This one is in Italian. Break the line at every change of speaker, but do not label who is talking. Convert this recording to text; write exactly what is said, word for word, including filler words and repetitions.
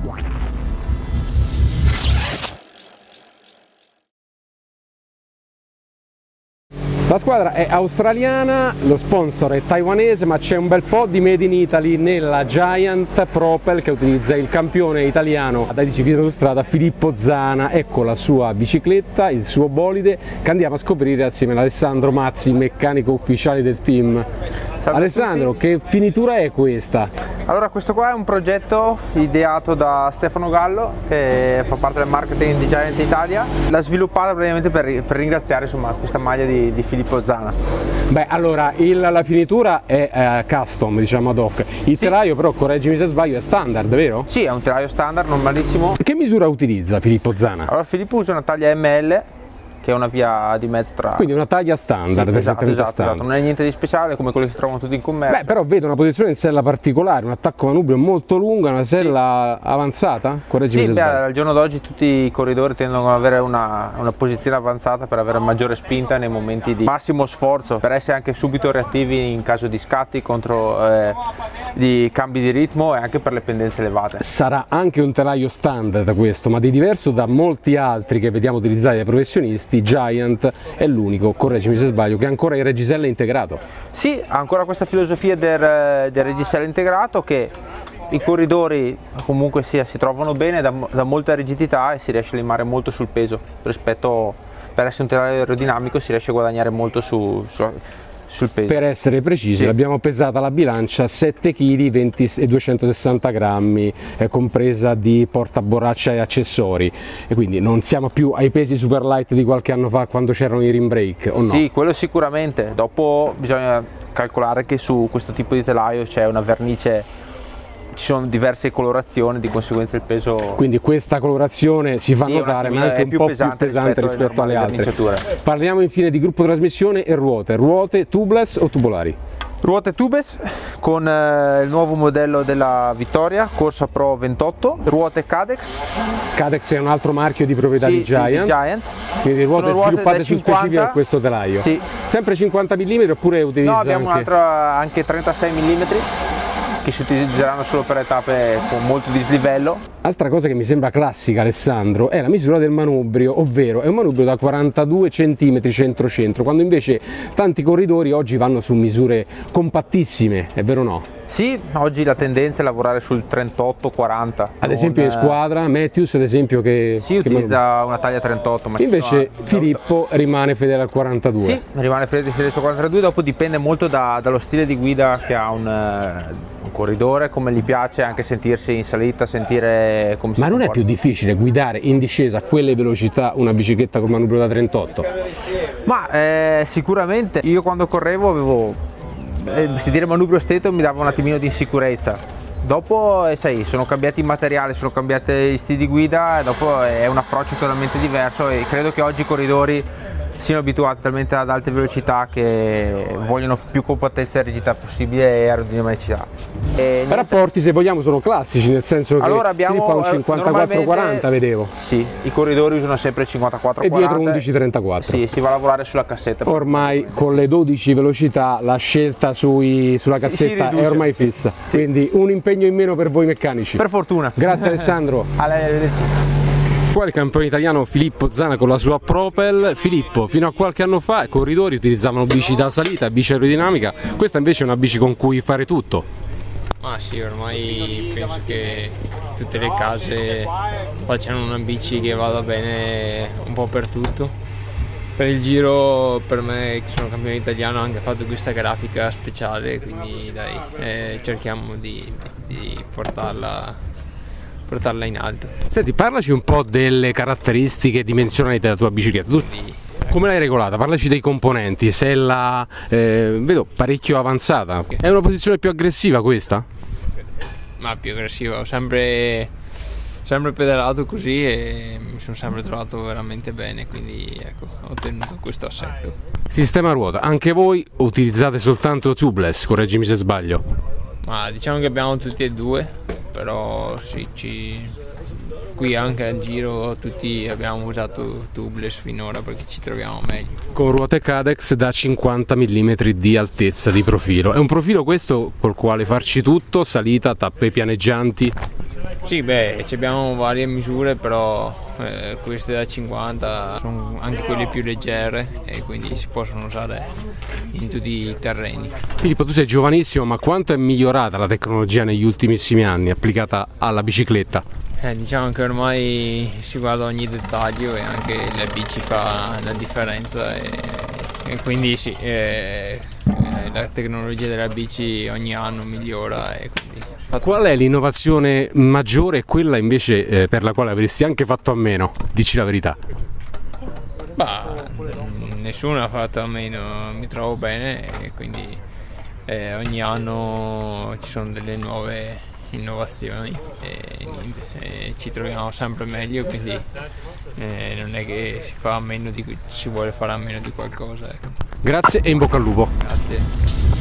La squadra è australiana, lo sponsor è taiwanese, ma c'è un bel po' di made in Italy nella Giant Propel, che utilizza il campione italiano da dieci km su strada Filippo Zana. Ecco la sua bicicletta, il suo bolide, che andiamo a scoprire assieme ad Alessandro Mazzi, meccanico ufficiale del team. Salve Alessandro, che finitura è questa?
Allora, questo qua è un progetto ideato da Stefano Gallo, che fa parte del marketing di Giant Italia. L'ha sviluppata praticamente per, per ringraziare insomma questa maglia di, di Filippo Zana.
Beh, allora il, la finitura è eh, custom, diciamo ad hoc. Il sì. Telaio però, correggimi se sbaglio, è standard, vero?
Sì, è un telaio standard, normalissimo.
Che misura utilizza Filippo Zana?
Allora, Filippo usa una taglia M L, che è una via di mezzo tra...
Quindi una taglia standard,
sì, esatto, esatto,
standard.
Esatto. Non è niente di speciale come quelli che si trovano tutti in commercio.
Beh, però vedo una posizione in sella particolare, un attacco manubrio molto lungo, una sella sì. avanzata? Correggimi
sì,
se
beh,
sbaglio.
al giorno d'oggi tutti i corridori tendono ad avere una, una posizione avanzata per avere maggiore spinta nei momenti di massimo sforzo, per essere anche subito reattivi in caso di scatti, contro eh, di cambi di ritmo e anche per le pendenze elevate.
Sarà anche un telaio standard questo, ma di diverso da molti altri che vediamo utilizzati dai professionisti. Giant è l'unico, correggimi se sbaglio, che ha ancora il reggisella integrato.
Sì, ha ancora questa filosofia del, del reggisella integrato, che i corridori comunque sia, si trovano bene, da, da molta rigidità, e si riesce a limare molto sul peso rispetto, per essere un telaio aerodinamico si riesce a guadagnare molto su, su sul peso.
Per essere precisi, sì. L'abbiamo pesata la bilancia sette chili e duecentosessanta grammi, eh, compresa di portaborraccia e accessori, e quindi non siamo più ai pesi super light di qualche anno fa quando c'erano i rim brake, o no?
Sì, quello sicuramente. Dopo bisogna calcolare che su questo tipo di telaio c'è una vernice, ci sono diverse colorazioni, di conseguenza il peso...
Quindi questa colorazione si fa sì, notare, ma anche un po' più pesante rispetto, rispetto alle altre. Parliamo infine di gruppo trasmissione e ruote. Ruote tubeless o tubolari?
Ruote tubeless con eh, il nuovo modello della Vittoria, Corsa Pro ventotto. Ruote Cadex.
Cadex è un altro marchio di proprietà sì, di Giant.
Di Giant.
Quindi ruote
Sono
sviluppate
ruote
su specifiche a questo telaio.
Sì.
Sempre cinquanta millimetri oppure utilizza
No, abbiamo
anche...
un'altra anche trentasei millimetri. Che si utilizzeranno solo per le tappe con molto dislivello.
Altra cosa che mi sembra classica, Alessandro, è la misura del manubrio, ovvero è un manubrio da quarantadue centimetri centro-centro, quando invece tanti corridori oggi vanno su misure compattissime, è vero o no?
Sì, oggi la tendenza è lavorare sul trentotto quaranta.
Ad esempio in squadra, Matthews ad esempio che...
Sì,
che
utilizza
manubrio.
Una taglia trentotto. Ma
invece Filippo rimane fedele al quarantadue.
Sì, rimane fedele al quarantadue, dopo dipende molto da, dallo stile di guida che ha un, un corridore, come gli piace anche sentirsi in salita, sentire come si
Ma non
comporta.
È più difficile guidare in discesa a quelle velocità una bicicletta con manubrio da trentotto?
Ma eh, sicuramente, io quando correvo avevo... Eh, sentire manubrio stretto mi dava un attimino di insicurezza. Dopo eh, sai, sono cambiati i materiali, sono cambiati gli stili di guida, e dopo è un approccio totalmente diverso, e credo che oggi i corridori siano abituati talmente ad alte velocità che vogliono più compattezza e rigidità possibile e aerodinamicità. E
rapporti, se vogliamo, sono classici, nel senso che
allora abbiamo,
Filippo ha un cinquantaquattro quaranta, vedevo.
Sì, i corridori usano sempre il cinquantaquattro quaranta.
E dietro undici trentaquattro.
Sì, si va a lavorare sulla cassetta.
Ormai con le dodici velocità la scelta sui, sulla cassetta è ormai fissa, sì. Quindi un impegno in meno per voi meccanici.
Per fortuna.
Grazie Alessandro.
A lei, arrivederci.
Qua il campione italiano Filippo Zana con la sua Propel. Filippo, fino a qualche anno fa i corridori utilizzavano bici da salita, bici aerodinamica, questa invece è una bici con cui fare tutto.
Ma sì, ormai penso che tutte le case facciano una bici che vada bene un po' per tutto. Per il giro, per me che sono campione italiano, ho anche fatto questa grafica speciale, quindi dai, eh, cerchiamo di, di portarla portarla in alto.
Senti, parlaci un po' delle caratteristiche e dimensionalità della tua bicicletta. Tu come l'hai regolata? Parlaci dei componenti, sella, eh, vedo parecchio avanzata. Okay. È una posizione più aggressiva questa?
Ma più aggressiva, ho sempre, sempre pedalato così e mi sono sempre trovato veramente bene, quindi ecco, ho ottenuto questo assetto.
Sistema ruota, anche voi utilizzate soltanto tubeless, correggimi se sbaglio.
Ma diciamo che abbiamo tutti e due, però sì, ci... qui anche al giro tutti abbiamo usato tubeless finora perché ci troviamo meglio.
Con ruote Cadex da cinquanta millimetri di altezza di profilo. È un profilo questo col quale farci tutto, salita, tappe pianeggianti?
Sì, beh, abbiamo varie misure, però eh, queste da cinquanta sono anche quelle più leggere e quindi si possono usare in tutti i terreni.
Filippo, tu sei giovanissimo, ma quanto è migliorata la tecnologia negli ultimissimi anni applicata alla bicicletta?
Eh, diciamo che ormai si guarda ogni dettaglio e anche la bici fa la differenza e, e quindi sì, eh, eh, la tecnologia della bici ogni anno migliora e quindi
qual è l'innovazione maggiore e quella invece eh, per la quale avresti anche fatto a meno? Dici la verità.
Bah, nessuno ha fatto a meno, mi trovo bene e quindi eh, ogni anno ci sono delle nuove innovazioni e, e ci troviamo sempre meglio, quindi eh, non è che si fa a meno di, si vuole fare a meno di qualcosa. Ecco.
Grazie e in bocca al lupo.
Grazie.